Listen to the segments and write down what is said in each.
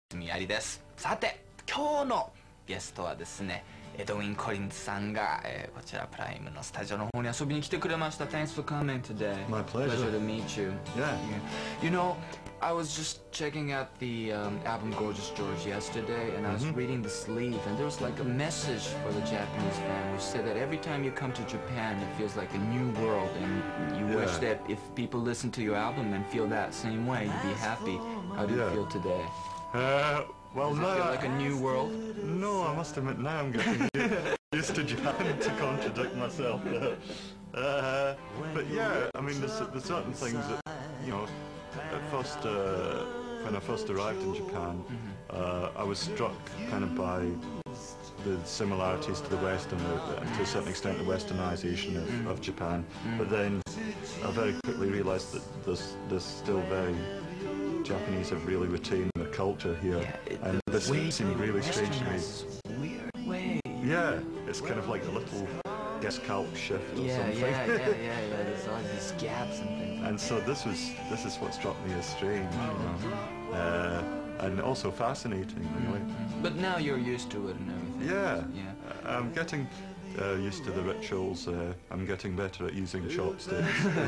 みありです。さて、今日のゲストはですね、エドウィン・コリンズさんが、こちらプライムのスタジオの方に遊びに来てくれました。Thanks for coming today. My pleasure. Pleasure to meet you. Yeah. You know, I was just checking out the album Gorgeous George yesterday, and I was reading the sleeve, and there was like a message for the Japanese fan which said that every time you come to Japan, it feels like a new world, and you wish that if people listen to your album and feel that same way, you'd be happy. How do you feel today? Well, Does it feel like a new world? No, I must admit now I'm getting used to Japan, to contradict myself. But yeah, I mean, there's certain things that, you know, at first, when I first arrived in Japan, I was struck kind of by the similarities to the West and to a certain extent the westernization of Japan. But then I very quickly realized that there's still very Japanese have really retained their culture here, and this seemed really strange to me. Weird way. Yeah, it's kind of like a little Geskalp shift or something. Yeah. There's all these gaps and things. And so this is what struck me as strange, you know? And also fascinating, really. But now you're used to it and everything. Yeah. I'm getting used to the rituals. I'm getting better at using chopsticks.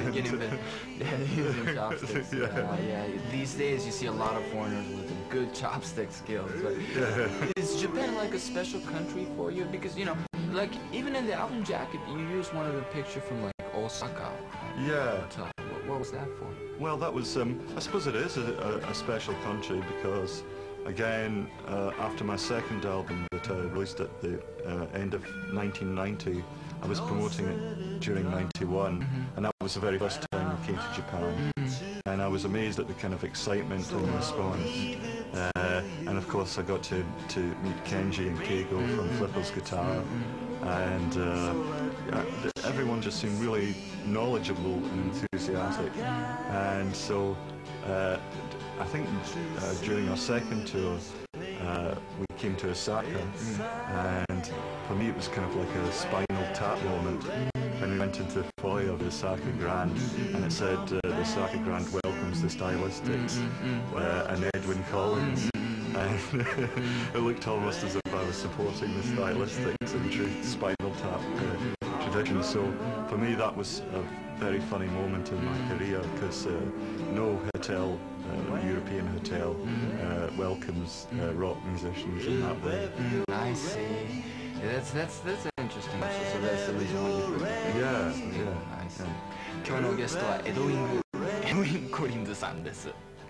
Using chopsticks. Yeah. These days you see a lot of foreigners with good chopstick skills. But is Japan like a special country for you? Because, you know, like even in the album jacket, you used one of the picture from like Osaka. Yeah. What was that for? Well, that was, I suppose it is a special country because, again, after my second album that I released at the end of 1990, I was promoting it during 91, and that was the very first time I came to Japan. And I was amazed at the kind of excitement and response. And of course I got to meet Kenji and Keigo from Flipper's Guitar, and everyone just seemed really knowledgeable and enthusiastic. And so I think during our second tour we came to Osaka, and for me it was kind of like a Spinal Tap moment when we went into the foyer of the Osaka Grand, and it said the Osaka Grand welcomes the Stylistics and Edwyn Collins, and it looked almost as if I was supporting the Stylistics in true Spinal Tap tradition. So for me that was a very funny moment in my career, because no hotel, European hotel, welcomes rock musicians in that way. I see. That's interesting. So that's the reason why you Yeah. I see. 今日のゲストはエドウィン・コリンズさんです。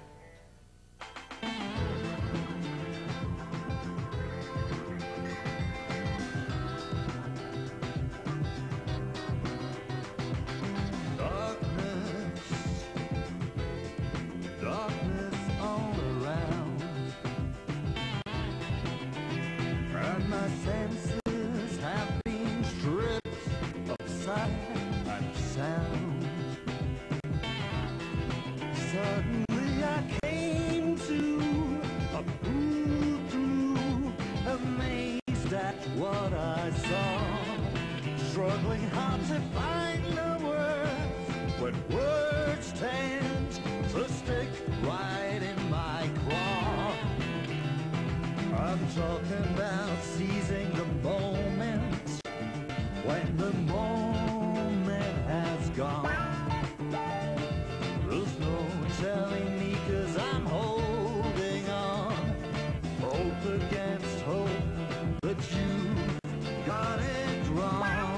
What I saw, struggling hard to find the words, when words tend to stick right in my craw. I'm talking about seizing the moment, when the moment has gone. There's no telling me, 'cause I'm holding on, hope against hope, but you got it wrong.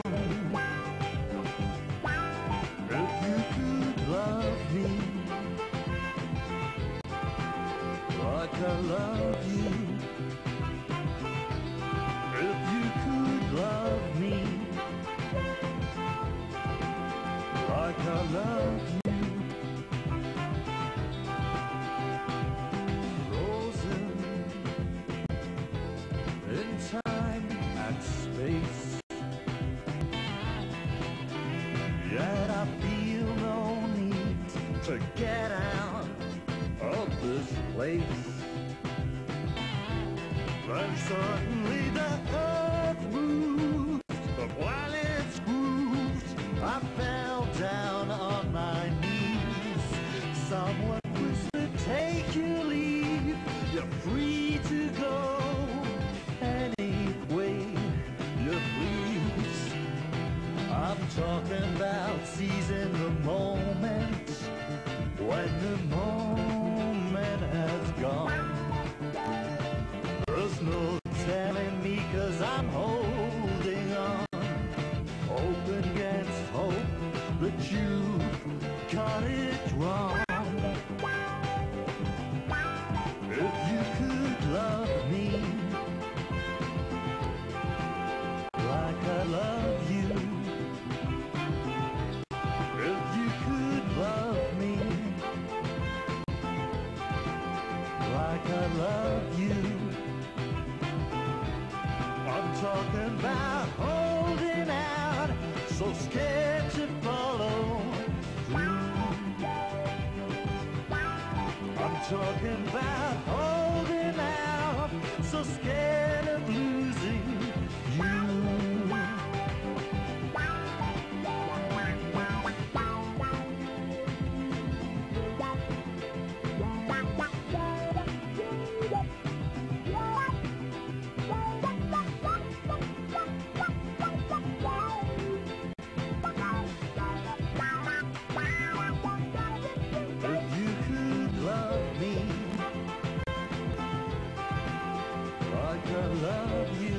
If you could love me like I love you, if you could love me like I love you. Yet I feel no need to get out of this place. And suddenly the earth moves, but while it's grooved, I fell down on my knees. Someone whispered, take your leave, you're free. free to go any way you please. I'm talking about seizing the moment when the moment has gone. There's no telling me 'cause I'm holding on, hope against hope that you got it wrong. If you could love me like I love you, if you could love me like I love you, I'm talking about holding out, so scared to follow through. I'm talking about holding out, so scared of losing you. If you could love me like I love you,